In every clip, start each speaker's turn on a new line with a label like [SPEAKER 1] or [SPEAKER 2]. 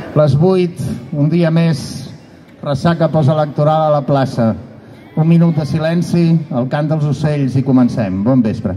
[SPEAKER 1] Les 8, un dia més, ressaca postelectoral a la plaça. Un minut de silenci, el cant dels ocells i comencem. Bon vespre.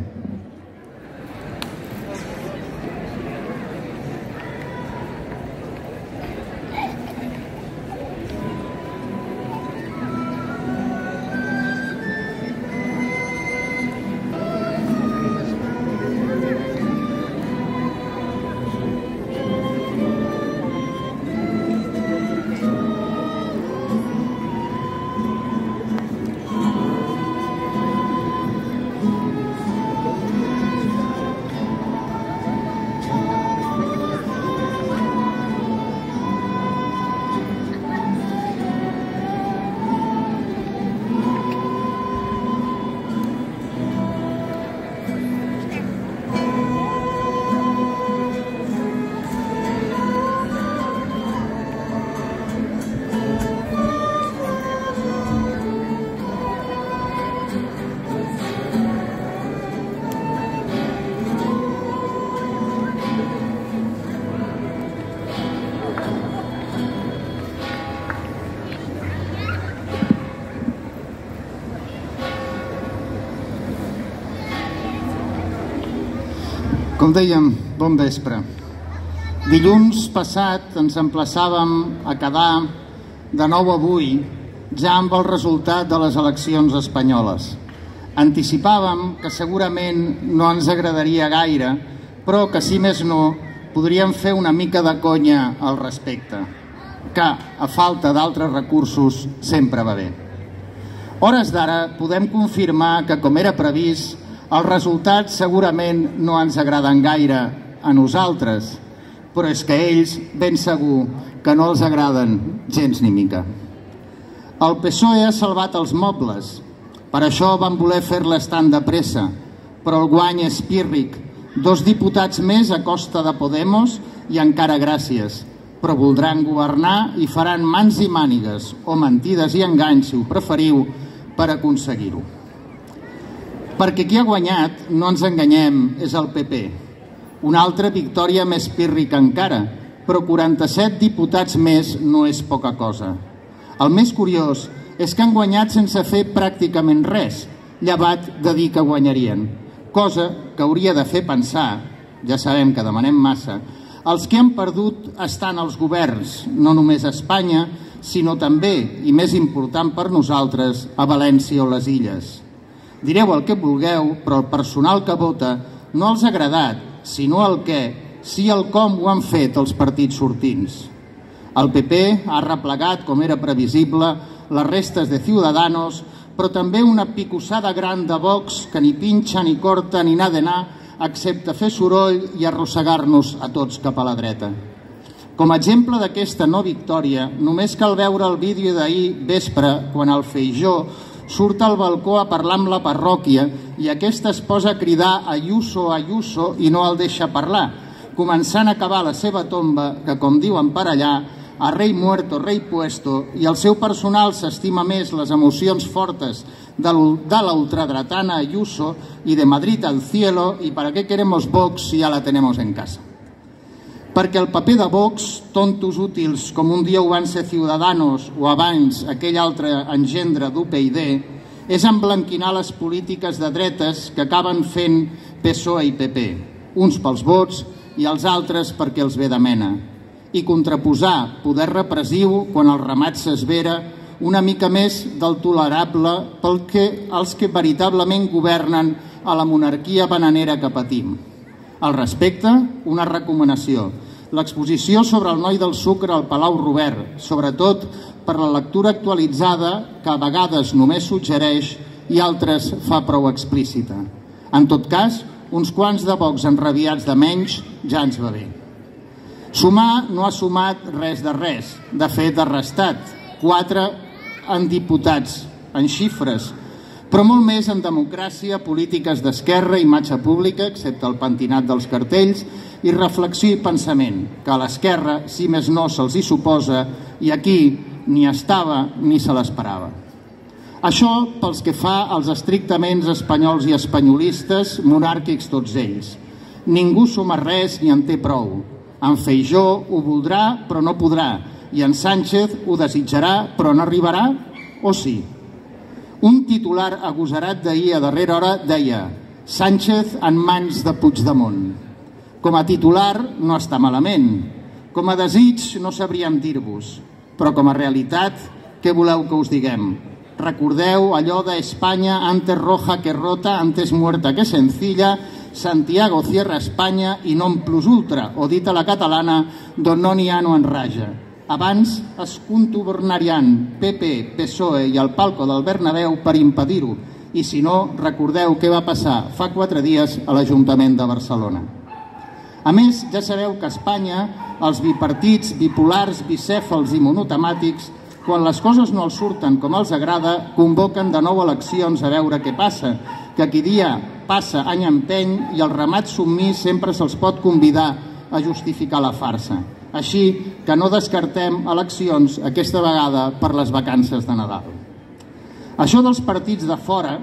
[SPEAKER 1] Com dèiem, bon vespre. Dilluns passat ens emplaçàvem a quedar de nou avui ja amb el resultat de les eleccions espanyoles. Anticipàvem que segurament no ens agradaria gaire, però que si més no podríem fer una mica de conya al respecte, que a falta d'altres recursos sempre va bé. Hores d'ara podem confirmar que, com era previst, els resultats segurament no ens agraden gaire a nosaltres, però és que ells ben segur que no els agraden gens ni mica. El PSOE ha salvat els mobles, per això van voler fer-les tan de pressa, però el guany és pírric. 2 diputats més a costa de Podemos i encara gràcies, però voldran governar i faran mans i mànigues, o mentides i enganys, si ho preferiu, per aconseguir-ho. Perquè qui ha guanyat, no ens enganyem, és el PP. Una altra victòria més pírrica encara, però 47 diputats més no és poca cosa. El més curiós és que han guanyat sense fer pràcticament res, llevat de dir que guanyarien, cosa que hauria de fer pensar, ja sabem que demanem massa, els que han perdut estan als governs, no només a Espanya, sinó també, i més important per nosaltres, a València o les Illes. Direu el que vulgueu, però el personal que vota no els ha agradat, sinó el què, sí el com ho han fet els partits sortints. El PP ha replegat, com era previsible, les restes de Ciudadanos, però també una picossada gran de Vox que ni pinxa, ni corta, ni n'ha d'anar, excepte fer soroll i arrossegar-nos a tots cap a la dreta. Com a exemple d'aquesta no victòria, només cal veure el vídeo d'ahir vespre, quan el Feijó surt al balcó a parlar amb la parròquia i aquesta es posa a cridar Ayuso, Ayuso i no el deixa parlar, començant a acabar la seva tomba, que com diuen per allà, a rei muerto, rei puesto, i el seu personal s'estima més les emocions fortes de la ultradretana Ayuso i de Madrid al cielo, i para qué queremos Vox si ya la tenemos en casa. Perquè el paper de Vox, tontos útils com un dia ho van ser Ciudadanos o abans aquell altre engendre d'UPyD, és emblanquinar les polítiques de dretes que acaben fent PSOE i PP, uns pels vots i els altres perquè els ve de mena, i contraposar poder repressiu quan el ramat s'esvera una mica més del tolerable els que veritablement governen a la monarquia bananera que patim. Al respecte, una recomanació. L'exposició sobre el noi del sucre al Palau Robert, sobretot per la lectura actualitzada que a vegades només suggereix i altres fa prou explícita. En tot cas, uns quants de Vox enrabiats de menys ja ens va bé. Sumar no ha sumat res de res. De fet, ha restat 4 en diputats, en xifres, però molt més en democràcia, polítiques d'esquerra, imatge pública, excepte el pentinat dels cartells, i reflexió i pensament, que a l'esquerra, si més no, se'ls hi suposa, i aquí ni estava ni se l'esperava. Això pels que fa als estrictament espanyols i espanyolistes, monàrquics tots ells. Ningú suma res ni en té prou. En Feijó ho voldrà però no podrà, i en Sánchez ho desitjarà però no arribarà, o sí? Un titular agosarat d'ahir a darrera hora deia «Sánchez en mans de Puigdemont». Com a titular no està malament, com a desig no sabríem dir-vos, però com a realitat, què voleu que us diguem? Recordeu allò d'Espanya antes roja que rota, antes muerta que sencilla, Santiago cierra Espanya i non plus ultra, o dit a la catalana, d'on no n'hi ha no en raja. Abans es contubernaran PP, PSOE i el palco del Bernabéu per impedir-ho, i si no, recordeu què va passar fa 4 dies a l'Ajuntament de Barcelona. A més, ja sabeu que a Espanya els bipartits, bipolars, bicèfals i monotemàtics, quan les coses no els surten com els agrada, convoquen de nou eleccions a veure què passa, que aquí dia passa any empeny i el ramat submís sempre se'ls pot convidar a justificar la farsa. Així que no descartem eleccions aquesta vegada per les vacances de Nadal. Això dels partits de fora,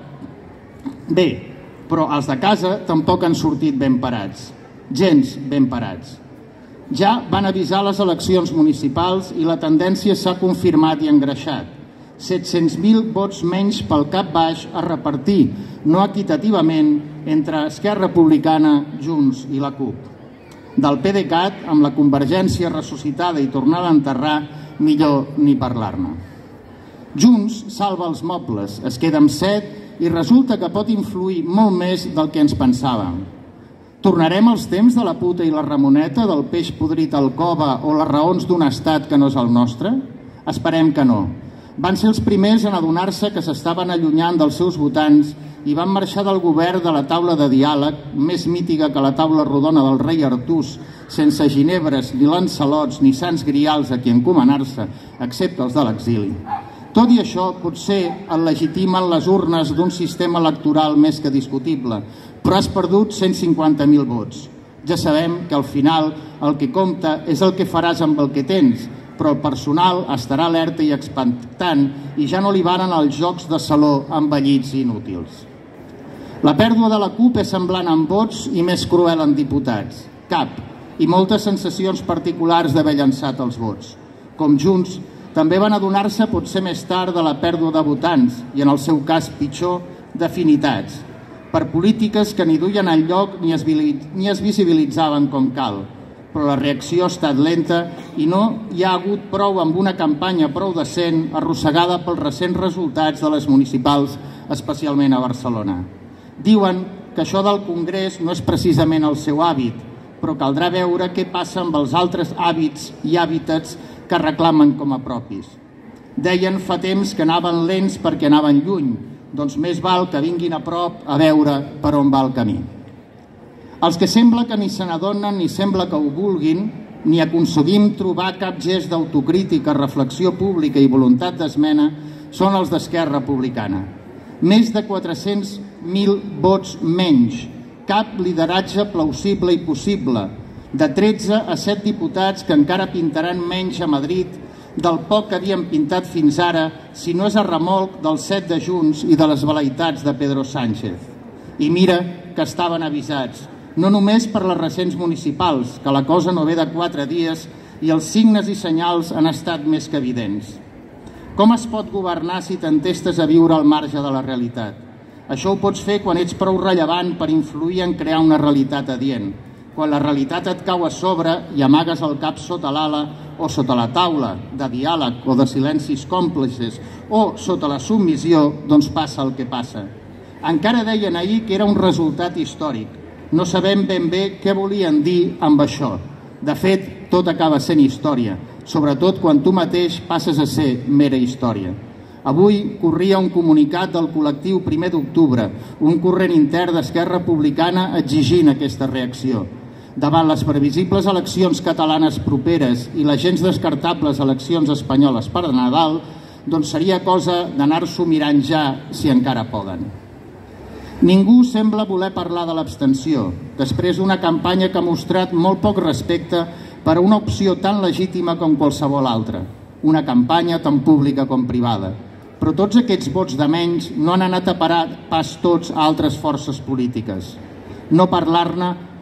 [SPEAKER 1] bé, però els de casa tampoc han sortit ben parats. Gens ben parats. Ja van avisar les eleccions municipals i la tendència s'ha confirmat i engreixat. 700.000 vots menys pel cap baix a repartir, no equitativament, entre Esquerra Republicana, Junts i la CUP. Del PDeCAT, amb la Convergència ressuscitada i tornada a enterrar, millor ni parlar-ne. Junts salva els mobles, es queda amb 7 i resulta que pot influir molt més del que ens pensàvem. Tornarem als temps de la puta i la Ramoneta, del peix podrit al cova o les raons d'un estat que no és el nostre? Esperem que no. Van ser els primers en adonar-se que s'estaven allunyant dels seus votants i van marxar del govern de la taula de diàleg, més mítica que la taula rodona del rei Artús, sense ginebres, ni lancelots, ni sants grials a qui encomanar-se, excepte els de l'exili. Tot i això, potser el legitimen les urnes d'un sistema electoral més que discutible, però has perdut 150.000 vots. Ja sabem que al final el que compta és el que faràs amb el que tens, però el personal estarà alerta i expectant i ja no li varen els jocs de saló envellits i inútils. La pèrdua de la CUP és semblant en vots i més cruel en diputats. Cap, i moltes sensacions particulars d'haver llançat els vots. Com Junts, també van adonar-se potser més tard de la pèrdua de votants i, en el seu cas pitjor, d'afinitats, per polítiques que ni duien enlloc ni es visibilitzaven com cal. Però la reacció ha estat lenta i no hi ha hagut prou amb una campanya prou decent arrossegada pels recents resultats de les municipals, especialment a Barcelona. Diuen que això del Congrés no és precisament el seu hàbit, però caldrà veure què passa amb els altres hàbits i hàbitats que reclamen com a propis. Deien fa temps que anaven lents perquè anaven lluny, doncs més val que vinguin a prop a veure per on va el camí. Els que sembla que ni se n'adonen ni sembla que ho vulguin, ni aconseguim trobar cap gest d'autocrítica, reflexió pública i voluntat d'esmena, són els d'Esquerra Republicana. Més de 400.000 vots menys, cap lideratge plausible i possible, de 13 a 7 diputats que encara pintaran menys a Madrid del poc que havien pintat fins ara, si no és a remolc del 7 de Junts i de les velaitats de Pedro Sánchez. I mira que estaven avisats, no només per les recents municipals, que la cosa no ve de 4 dies i els signes i senyals han estat més que evidents. Com es pot governar si t'entestes a viure al marge de la realitat? Això ho pots fer quan ets prou rellevant per influir en crear una realitat adient. Quan la realitat et cau a sobre i amagues el cap sota l'ala o sota la taula de diàleg o de silencis còmplices o sota la submissió, doncs passa el que passa. Encara deien ahir que era un resultat històric. No sabem ben bé què volien dir amb això. De fet, tot acaba sent història, sobretot quan tu mateix passes a ser mera història. Avui corria un comunicat del col·lectiu 1 d'octubre, un corrent intern d'Esquerra Republicana exigint aquesta reacció. Davant les previsibles eleccions catalanes properes i les gens descartables eleccions espanyoles per Nadal, doncs seria cosa d'anar-s'ho mirant ja, si encara poden. Ningú sembla voler parlar de l'abstenció, després d'una campanya que ha mostrat molt poc respecte per a una opció tan legítima com qualsevol altra, una campanya tan pública com privada. Però tots aquests vots de menys no han anat a parar pas tots a altres forces polítiques. No parlar-ne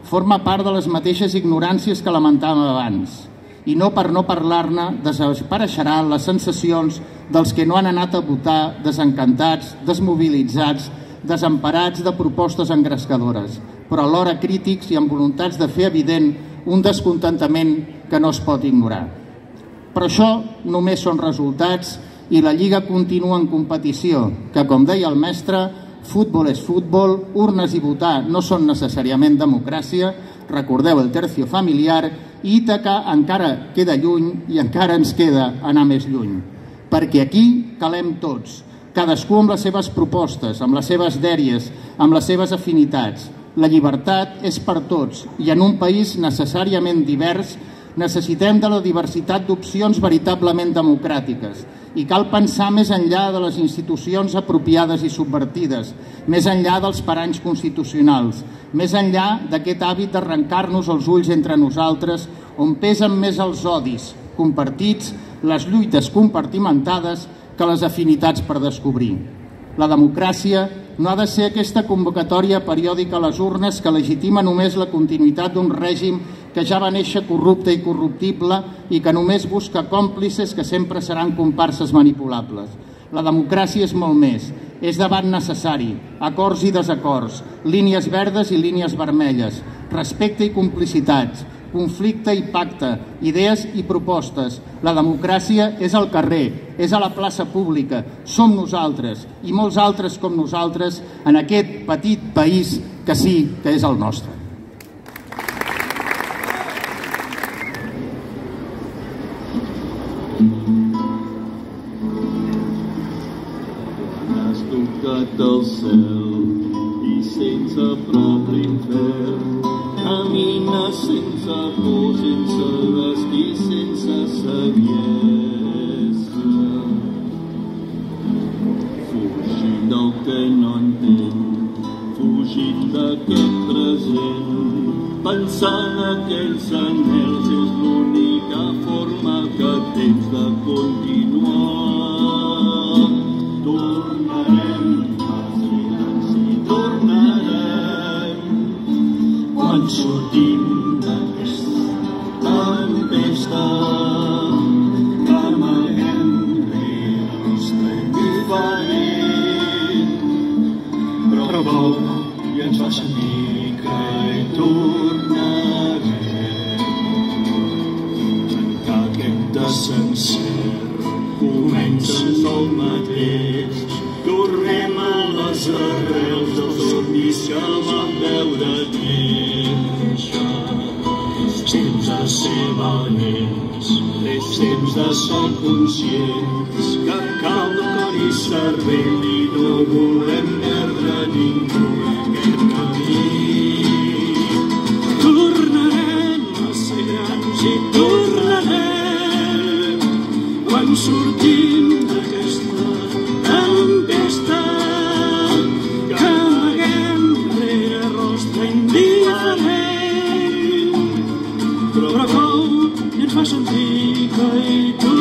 [SPEAKER 1] forma part de les mateixes ignoràncies que lamentàvem abans. I no per no parlar-ne desapareixeran les sensacions dels que no han anat a votar desencantats, desmobilitzats, desemparats de propostes engrescadores, però alhora crítics i amb voluntats de fer evident un descontentament que no es pot ignorar. Però això només són resultats i la Lliga continua en competició, que, com deia el mestre, futbol és futbol, urnes i votar no són necessàriament democràcia, recordeu el tercio familiar, i Ítaca encara queda lluny i encara ens queda anar més lluny. Perquè aquí calem tots, cadascú amb les seves propostes, amb les seves dèries, amb les seves afinitats. La llibertat és per tots i en un país necessàriament divers necessitem de la diversitat d'opcions veritablement democràtiques i cal pensar més enllà de les institucions apropiades i subvertides, més enllà dels paranys constitucionals, més enllà d'aquest hàbit d'arrencar-nos els ulls entre nosaltres on pesen més els odis compartits, les lluites compartimentades que les afinitats per descobrir. La democràcia no ha de ser aquesta convocatòria periòdica a les urnes que legitima només la continuïtat d'un règim que ja va néixer corrupte i corruptible i que només busca còmplices que sempre seran comparses manipulables. La democràcia és molt més, és debat necessari, acords i desacords, línies verdes i línies vermelles, respecte i complicitats, conflicte i pacte, idees i propostes. La democràcia és al carrer, és a la plaça pública, som nosaltres i molts altres com nosaltres en aquest petit país que sí que és el nostre.
[SPEAKER 2] Has tocat el cel i sense prop l'infern camina sense por, sense destí, sense saviesa. Fugint del que no entén, fugint d'aquest present, pensant aquells anhels és l'única forma que tens de continuar. Tornarem, tornarem, quan sortim d'aquesta tempesta, que amaguem rere nostre indiferent, però prou i ens fa sentir que hi tornarem. Trencar aquest desencert comença en el mateix, tornem a les arrels dels somnis que vam veure néixer. És temps de ser valents, és temps de ser conscients que cal de cor i cervell i no volem perdre ningú aquest camí. Tornarem a ser grans i tornarem quan sortim d'aquesta tempesta que amaguem rere rostre indiferent, però prou i ens fa sentir que hi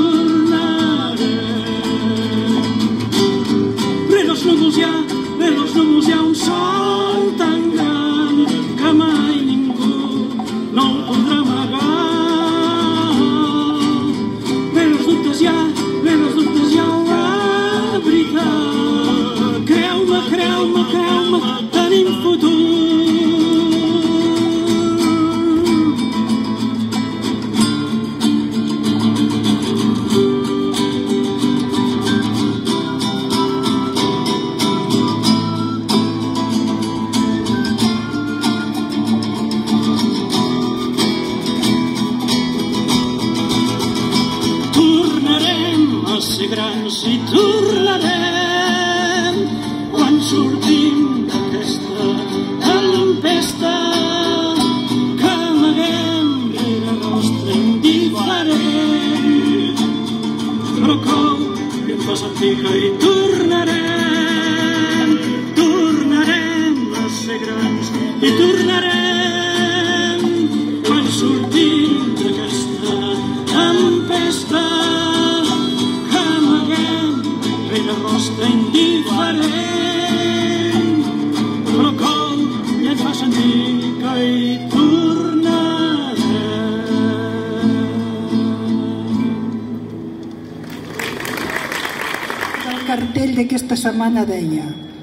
[SPEAKER 2] tornarem. Rere els núvols hi ha un sol tan gran que mai ningú no el podrà amagar. Rere els dubtes hi ha la veritat. Creu-me, creu-me, creu-me, tenim futur. Tornarem a ser grans i tornarem quan sortim d'aquesta tempesta que amaguem rere rostre indiferent, però prou que em fa sentir que hi tornarem. Tornarem a ser grans i tornarem quan sortim d'aquesta tempesta que amaguem rere rostre indiferent, però com i ens fa sentir que hi tornarem.
[SPEAKER 3] cartell d'aquesta setmana deia: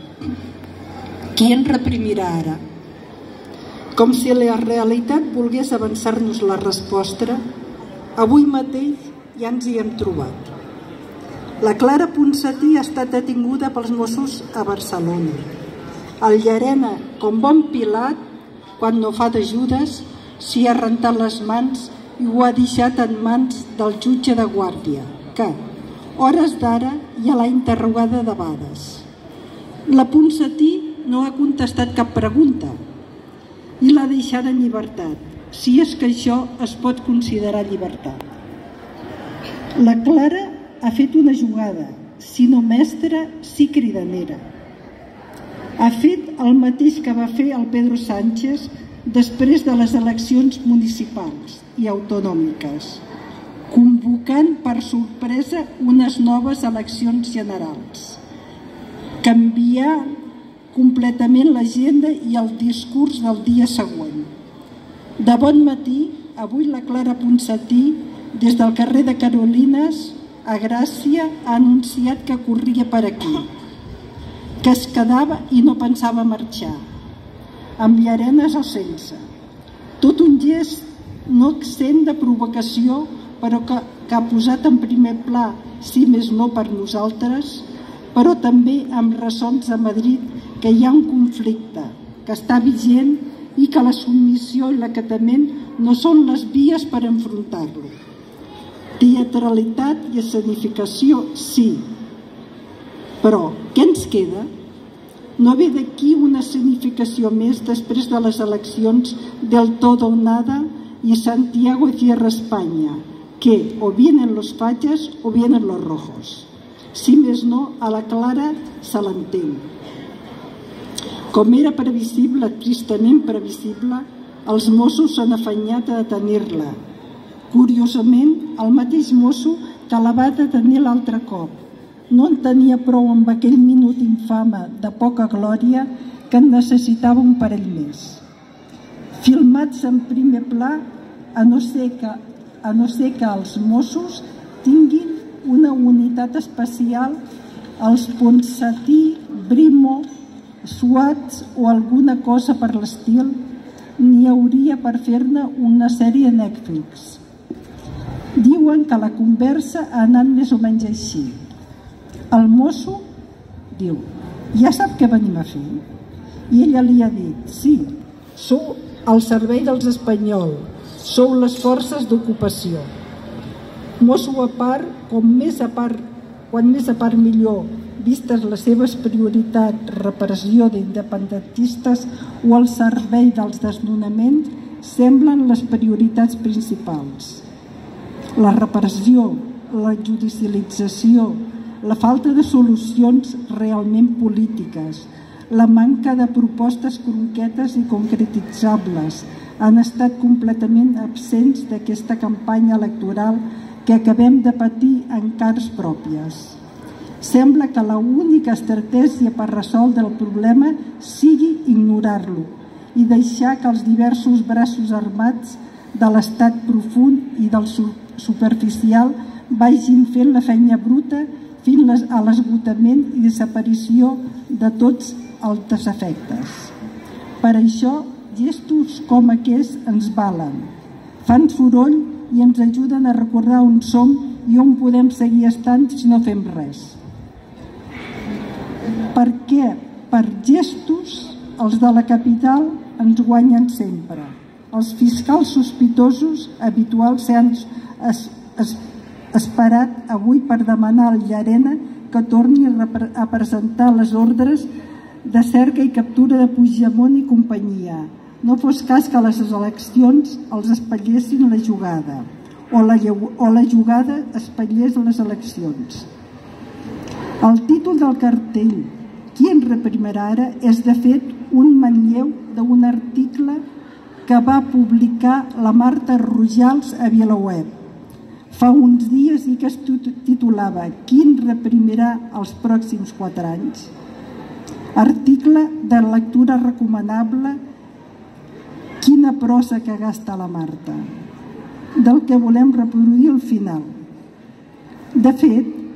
[SPEAKER 3] qui ens reprimirà ara? Com si la realitat volgués avançar-nos la resposta, avui mateix ja ens hi hem trobat. La Clara Ponsatí ha estat detinguda pels Mossos a Barcelona. El Llarena, com bon Pilat, quan no fa de Judes, s'hi ha rentat les mans i ho ha deixat en mans del jutge de guàrdia, que, hores d'ara, ja l'ha interrogada de vegades. La Ponsatí no ha contestat cap pregunta i l'ha deixada en llibertat, si és que això es pot considerar llibertat. La Clara ha fet una jugada, si no mestra, sí cridanera. Ha fet el mateix que va fer el Pedro Sánchez després de les eleccions municipals i autonòmiques, convocant per sorpresa unes noves eleccions generals, canviar completament l'agenda i el discurs del dia següent. De bon matí, avui la Clara Ponsatí, des del carrer de Carolines a Gràcia, ha anunciat que corria per aquí, que es quedava i no pensava marxar, amb llarenes o sense. Tot un gest no exempt de provocació, però que ha posat en primer pla, si més no per nosaltres, però també amb ressons a Madrid, que hi ha un conflicte que està vigent i que la submissió i l'acatament no són les vies per enfrontar-lo. Teatralitat i escenificació, sí. Però què ens queda? No ve d'aquí una escenificació més després de les eleccions del todo o nada y Santiago cierra España, que o vienen los fachas o vienen los rojos. Si més no, a la Clara se l'entén. Com era previsible, tristament previsible, els Mossos s'han afanyat a detenir-la. Curiosament, el mateix mosso que la va detenir l'altre cop. No en tenia prou amb aquell minut infame de poca glòria que en necessitava un parell més. Filmats en primer pla, a no ser que els Mossos tinguin una unitat especial, els Ponsatí, Brimo, SWAT o alguna cosa per l'estil, n'hi hauria per fer-ne una sèrie a Netflix. Diuen que la conversa ha anat més o menys així. El mosso diu: ja sap què venim a fer? I ella li ha dit: sí, sou al servei dels espanyols, sou les forces d'ocupació. Mosso a part, quan més a part millor, vistes les seves prioritats, repressió d'independentistes o el servei dels desnonaments, semblen les prioritats principals. La repressió, la judicialització, la falta de solucions realment polítiques, la manca de propostes concretes i concretitzables han estat completament absents d'aquesta campanya electoral que acabem de patir en carns pròpies. Sembla que l'única estratègia per resoldre el problema sigui ignorar-lo i deixar que els diversos braços armats de l'estat profund i del superficial vagin fent la feina bruta fins a l'esgotament i desaparició de tots els desafectes. Per això, gestos com aquests ens valen, fan soroll i ens ajuden a recordar on som i on podem seguir estant si no fem res. Perquè per gestos els de la capital ens guanyen sempre. Els fiscals sospitosos habituals s'han esperat avui per demanar al Llarena que torni a presentar les ordres de cerca i captura de Puigdemont i companyia. No fos cas que les eleccions els espatllessin la jugada o la jugada espatllés les eleccions. El títol del cartell "Qui ens reprimirà ara?" és de fet un manlleu d'un article que va publicar la Marta Rojals a VilaWeb fa uns dies i que es titulava "Qui ens reprimirà els pròxims 4 anys?". Article de lectura recomanable. Quina prosa que gasta la Marta, del que volem reproduir al final. De fet,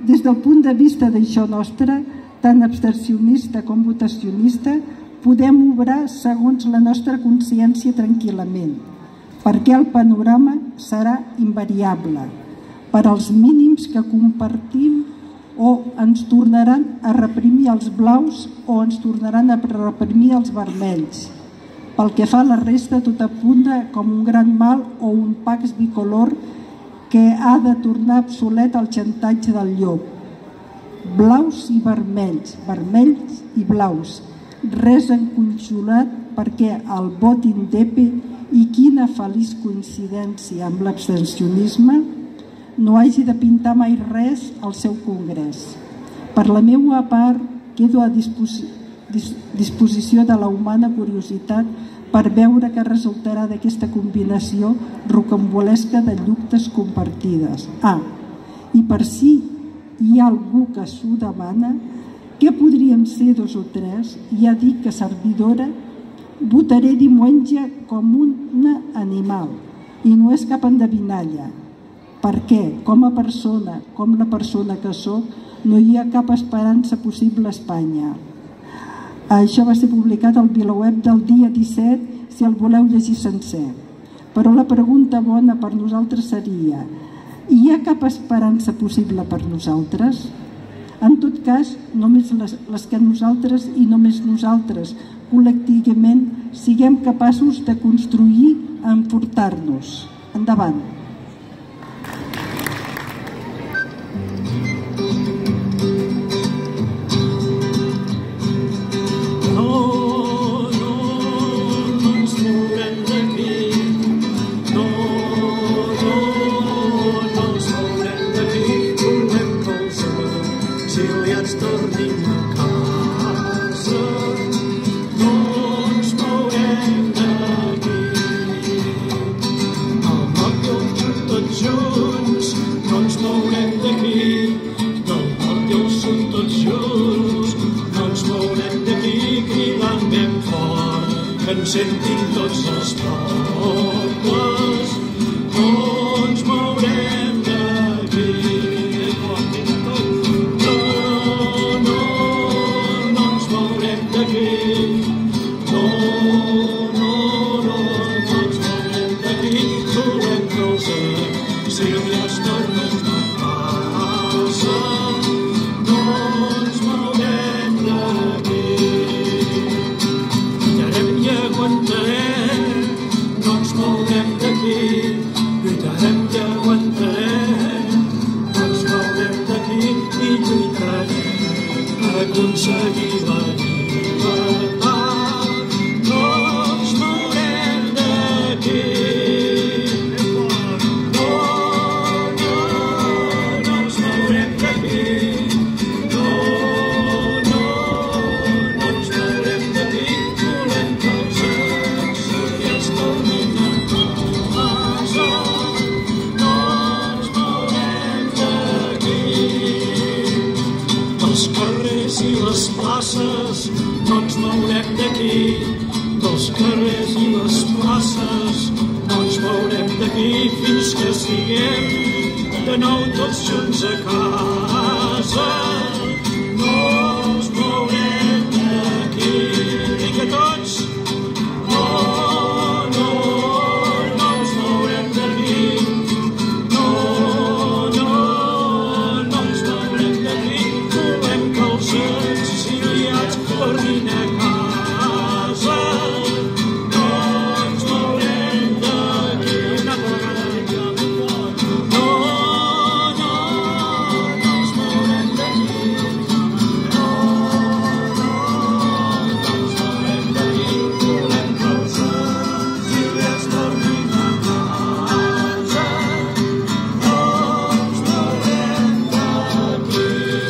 [SPEAKER 3] Des del punt de vista d'això nostre, tant abstencionista com votacionista, podem obrar segons la nostra consciència tranquil·lament, perquè el panorama serà invariable. Per als mínims que compartim, o ens tornaran a reprimir els blaus o ens tornaran a reprimir els vermells. Pel que fa a la resta, tot apunta com un gran mal o un pax bicolor que ha de tornar obsolet el xantatge del llop. Blaus i vermells, vermells i blaus, res enconjolat perquè el vot indepe, i quina feliç coincidència amb l'abstencionisme, no hagi de pintar mai res al seu congrés. Per la meua part, quedo a disposició de la humana curiositat per veure què resultarà d'aquesta combinació rocambolesca de lluites compartides. I per si hi ha algú que s'ho demana, què podríem ser 2 o 3? Ja dic que servidora votaré diumenge com un animal, i no és cap endevinalla, perquè com a persona, com la persona que soc, no hi ha cap esperança possible a Espanya. Això va ser publicat al VilaWeb del dia 17, si el voleu llegir sencer. Però la pregunta bona per nosaltres seria: hi ha cap esperança possible per nosaltres? En tot cas, només les que nosaltres i només nosaltres col·lectivament siguem capaços de construir, enfortar-nos. Endavant.
[SPEAKER 2] Sentim tots els pobles, no ens mourem d'aquí. No ens mourem d'aquí. No ens mourem d'aquí. Volem que els exiliats tornen a casa. No ens mourem d'aquí. Aguantarem, no ens mourem d'aquí, lluitarem i aguantarem, no ens mourem d'aquí i lluitarem per aconseguir la llibertat. No ens mourem d'aquí. No ens mourem d'aquí. No ens mourem d'aquí. I les places, no ens mourem d'aquí. Dels carrers i les places, no ens mourem d'aquí fins que siguem de nou tots junts a casa. No ens mourem d'aquí. I que tots no ens mourem d'aquí. No ens mourem d'aquí. Volem que els exiliats tornin a casa. No ens mourem d'aquí. Una vegada no ens mourem d'aquí. No ens mourem d'aquí. Volem que els exiliats tornin a casa. No ens mourem d'aquí.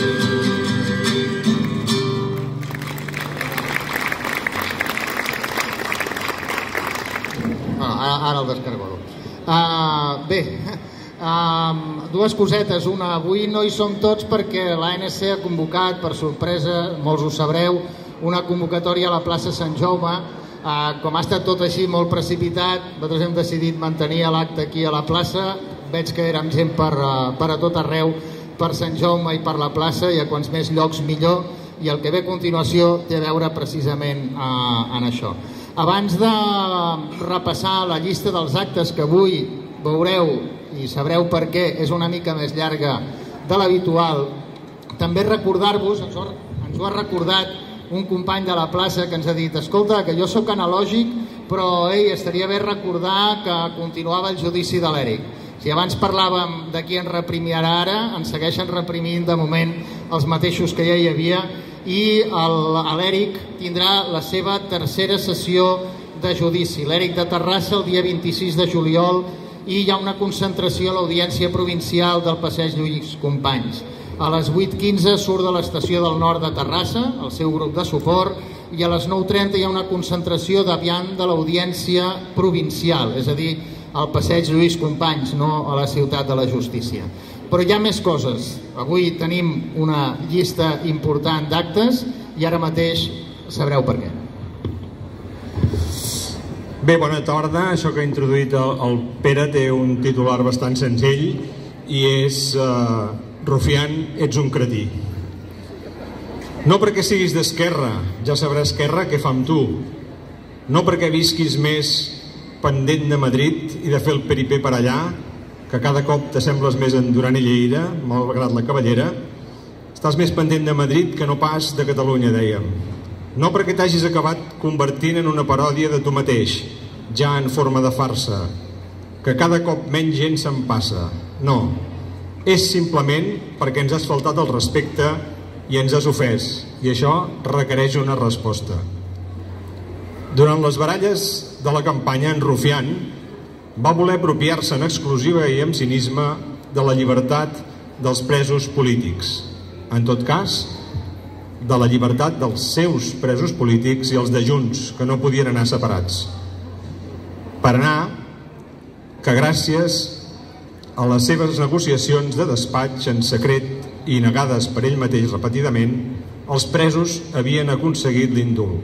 [SPEAKER 1] Ara el descargo. Bé, dues cosetes. Una, avui no hi som tots perquè l'ANC ha convocat, per sorpresa, molts ho sabreu, una convocatòria a la plaça Sant Jaume. Com ha estat tot així molt precipitat, nosaltres hem decidit mantenir l'acte aquí a la plaça. Veig que érem gent per a tot arreu per Sant Jaume i per la plaça, i a quants més llocs millor, i el que ve a continuació té a veure precisament en això. Abans de repassar la llista dels actes, que avui veureu i sabreu per què és una mica més llarga de l'habitual, també recordar-vos, ens ho ha recordat un company de la plaça que ens ha dit: escolta, que jo sóc analògic, però estaria bé recordar que continuava el judici de l'Eric. Si abans parlàvem de qui ens reprimirà ara, ens segueixen reprimint de moment els mateixos que ja hi havia, i l'Eric tindrà la seva tercera sessió de judici. L'Eric de Terrassa el dia 26 de juliol, i hi ha una concentració a l'Audiència Provincial del Passeig Lluís Companys. A les 8:15 surt de l'estació del Nord de Terrassa, el seu grup de suport, i a les 9:30 hi ha una concentració davant de l'Audiència Provincial, és a dir, al Passeig Lluís Companys, no a la Ciutat de la Justícia. Però hi ha més coses. Avui tenim una llista important d'actes i ara mateix sabreu per què.
[SPEAKER 4] Bé, bona tarda. Això que ha introduït el Pere té un titular bastant senzill i és Rufián, ets un cretí. No perquè siguis d'esquerra, ja sabrà Esquerra què fa amb tu. No perquè visquis més pendent de Madrid i de fer el peripé per allà, que cada cop t'assembles més en Duran i Lleida, malgrat la cavallera. Estàs més pendent de Madrid que no pas de Catalunya, dèiem. No perquè t'hagis acabat convertint en una paròdia de tu mateix, ja en forma de farsa, que cada cop menys gent se'n passa. No, és simplement perquè ens has faltat el respecte i ens has ofès, i això requereix una resposta. Durant les baralles de la campanya, en Rufián va voler apropiar-se en exclusiva i amb cinisme de la llibertat dels presos polítics. En tot cas, de la llibertat dels seus presos polítics i els de Junts, que no podien anar separats. Per anar que gràcies a les seves negociacions de despatx en secret i negades per ell mateix repetidament, els presos havien aconseguit l'indult.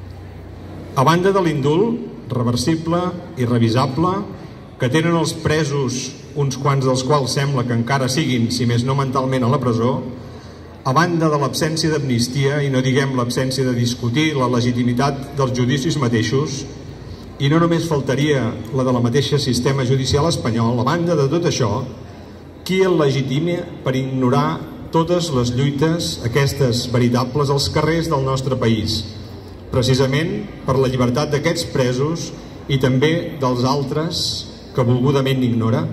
[SPEAKER 4] A banda de l'indult reversible i revisable que tenen els presos, uns quants dels quals sembla que encara siguin, si més no mentalment, a la presó, a banda de l'absència d'amnistia, i no diguem l'absència de discutir la legitimitat dels judicis mateixos, i no només faltaria la de la mateixa sistema judicial espanyol, a banda de tot això, qui el legitima per ignorar totes les lluites, aquestes veritables, als carrers del nostre país, precisament per la llibertat d'aquests presos i també dels altres que volgudament ignora?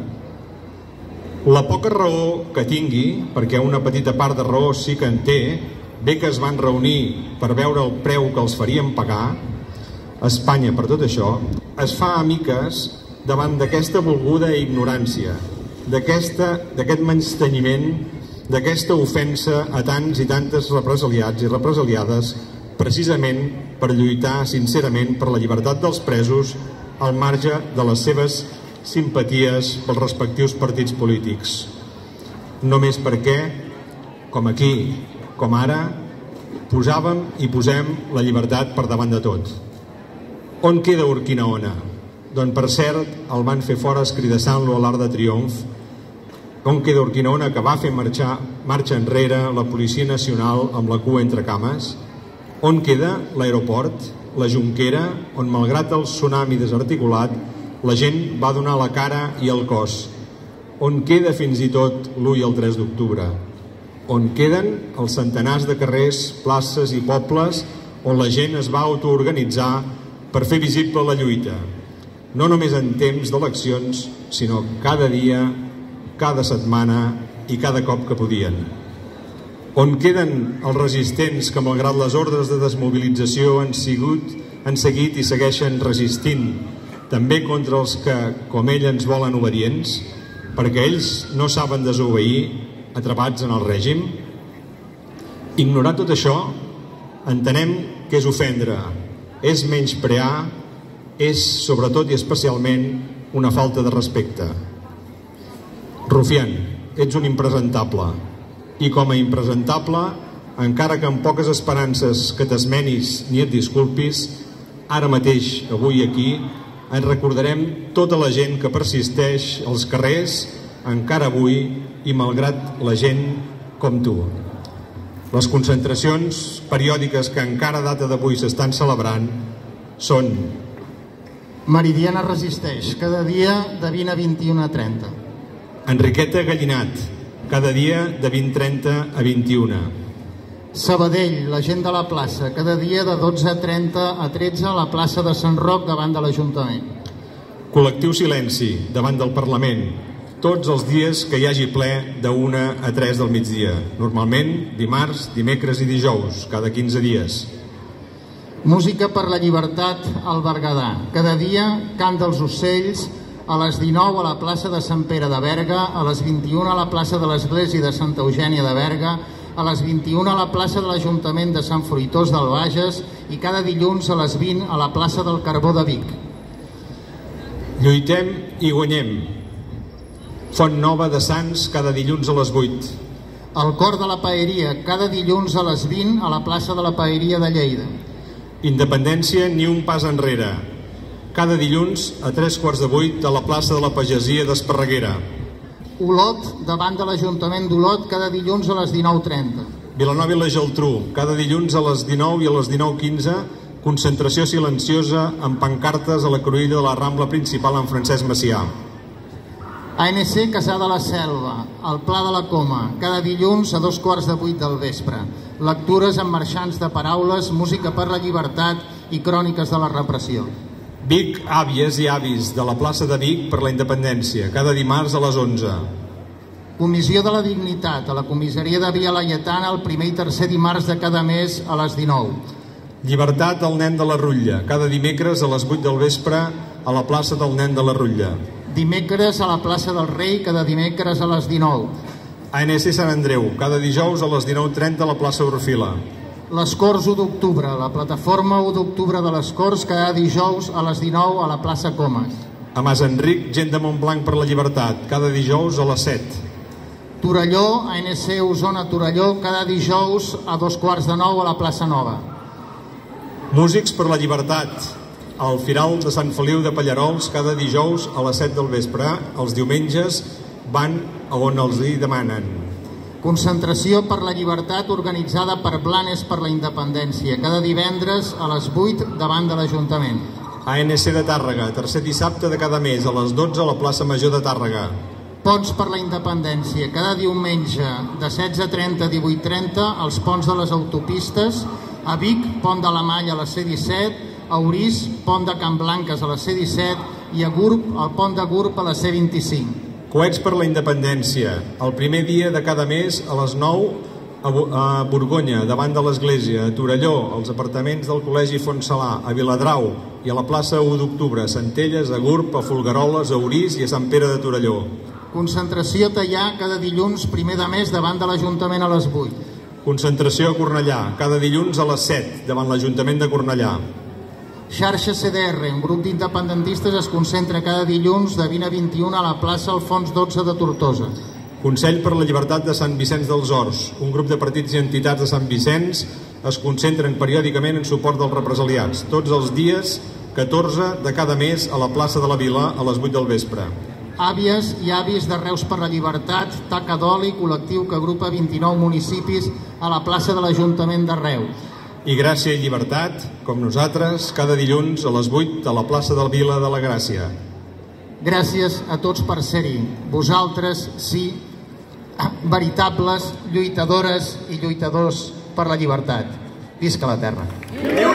[SPEAKER 4] La poca raó que tingui, perquè una petita part de raó sí que en té, bé que es van reunir per veure el preu que els farien pagar, Espanya per tot això, es fa a miques davant d'aquesta volguda ignorància, d'aquest menysteniment, d'aquesta ofensa a tants i tantes represaliats i represaliades, precisament per lluitar sincerament per la llibertat dels presos al marge de les seves simpaties pels respectius partits polítics. Només perquè, com aquí, com ara, posàvem i posem la llibertat per davant de tot. On queda Urquinaona? Doncs, per cert, el van fer fora escridassant-lo a l'Arc de Triomf. On queda Urquinaona, que va fer marxa enrere la Policia Nacional amb la cua entre cames? On queda l'aeroport, la Jonquera, on, malgrat el tsunami desarticulat, la gent va donar la cara i el cos? On queda fins i tot l'1 i el 3 d'octubre? On queden els centenars de carrers, places i pobles on la gent es va autoorganitzar per fer visible la lluita, no només en temps d'eleccions, sinó cada dia, cada setmana i cada cop que podien? On queden els resistents que, malgrat les ordres de desmobilització, han seguit i segueixen resistint, també contra els que, com ell, ens volen obedients, perquè ells no saben desobeir, atrapats en el règim? Ignorar tot això, entenem que és ofendre, és menysprear, és sobretot i especialment una falta de respecte. Rufián, ets un impresentable, i com a impresentable, encara que amb poques esperances que t'esmenis ni et disculpis, ara mateix, avui aquí, ens recordarem tota la gent que persisteix als carrers encara avui i malgrat la gent com tu. Les concentracions periòdiques que encara a data d'avui s'estan celebrant són:
[SPEAKER 1] Meridiana resisteix, cada dia de 20 a 21:30.
[SPEAKER 4] Enriqueta Gallinat, cada dia de 20:30 a 21.
[SPEAKER 1] Sabadell, la gent de la plaça, cada dia de 12:30 a 13 a la plaça de Sant Roc davant de l'Ajuntament.
[SPEAKER 4] Col·lectiu Silenci, davant del Parlament, tots els dies que hi hagi ple de 1 a 3 del migdia, normalment dimarts, dimecres i dijous, cada 15 dies.
[SPEAKER 1] Música per la llibertat al Berguedà, cada dia cant dels ocells, a les 19 a la plaça de Sant Pere de Berga, a les 21 a la plaça de l'Església de Santa Eugènia de Berga, a les 21 a la plaça de l'Ajuntament de Sant Fruitós del Bages i cada dilluns a les 20 a la plaça del Carbó de Vic.
[SPEAKER 4] Lluitem i guanyem. Font Nova de Sants, cada dilluns a les 8.
[SPEAKER 1] El Cor de la Paeria, cada dilluns a les 20 a la plaça de la Paeria de Lleida.
[SPEAKER 4] Independència, ni un pas enrere. Cada dilluns a 7:45 a la plaça de la Pagesia d'Esparreguera.
[SPEAKER 1] Olot, davant de l'Ajuntament d'Olot, cada dilluns a les 19:30.
[SPEAKER 4] Vilanova i la Geltrú, cada dilluns a les 19 i a les 19:15, concentració silenciosa amb pancartes a la cruïlla de la Rambla Principal en Francesc Macià.
[SPEAKER 1] ANC Cassà de la Selva, al Pla de la Coma, cada dilluns a 7:15 del vespre. Lectures amb marxants de paraules, música per la llibertat i cròniques de la repressió.
[SPEAKER 4] Vic, àvies i avis de la plaça de Vic per la Independència, cada dimarts a les 11.
[SPEAKER 1] Comissió de la Dignitat, a la comissaria de Via Laietana, el primer i tercer dimarts de cada mes a les 19.
[SPEAKER 4] Llibertat al nen de la Rutlla, cada dimecres a les 8 del vespre a la plaça del nen de la Rutlla.
[SPEAKER 1] Dimecres a la plaça del Rei, cada dimecres a les 19.
[SPEAKER 4] ANC Sant Andreu, cada dijous a les 19:30 a la plaça Orfila.
[SPEAKER 1] Les Corts 1 d'octubre, la plataforma 1 d'octubre de les Corts, cada dijous a les 19 a la plaça Comas.
[SPEAKER 4] A Mas Enric, gent de Montblanc per la Llibertat, cada dijous a les 7.
[SPEAKER 1] Torelló, ANC Osona Torelló, cada dijous a 8:45 a la plaça Nova.
[SPEAKER 4] Músics per la Llibertat, al Firal de Sant Feliu de Pallarols, cada dijous a les 7 del vespre. Els diumenges van a on els hi demanen.
[SPEAKER 1] Concentració per la llibertat organitzada per Blanes per la Independència, cada divendres a les 8 davant de l'Ajuntament.
[SPEAKER 4] ANC de Tàrrega, tercer dissabte de cada mes a les 12 a la plaça Major de Tàrrega.
[SPEAKER 1] Ponts per la Independència, cada diumenge de 16:30 a 18:30 als ponts de les autopistes, a Vic, Pont de la Malla a la C-17, a Orís, Pont de Can Blanques a la C-17 i a Gurb, el Pont de Gurb a la C-25.
[SPEAKER 4] Coets per la Independència, el primer dia de cada mes a les 9 a Borgonya, davant de l'Església, a Torelló, als apartaments del Col·legi Fontsalà, a Viladrau i a la plaça 1 d'octubre, a Centelles, a Gurb, a Folgueroles, a Orís i a Sant Pere de Torelló.
[SPEAKER 1] Concentració a Teià cada dilluns primer de mes davant de l'Ajuntament a les 8.
[SPEAKER 4] Concentració a Cornellà, cada dilluns a les 7 davant l'Ajuntament de Cornellà.
[SPEAKER 1] Xarxa CDR, un grup d'independentistes es concentra cada dilluns de 20 a 21 a la plaça Alfons 12 de Tortosa.
[SPEAKER 4] Consell per la Llibertat de Sant Vicenç dels Horts, un grup de partits i entitats de Sant Vicenç es concentren periòdicament en suport dels represaliats, tots els dies 14 de cada mes a la plaça de la Vila a les 8 del vespre.
[SPEAKER 1] Àvies i avis de Reus per la Llibertat, Taca d'Oli, col·lectiu que agrupa 29 municipis a la plaça de l'Ajuntament de Reus.
[SPEAKER 4] I Gràcia i Llibertat, com nosaltres, cada dilluns a les 8 a la plaça de la Vila de la Gràcia.
[SPEAKER 1] Gràcies a tots per ser-hi. Vosaltres, sí, veritables lluitadores i lluitadors per la llibertat. Visca la terra!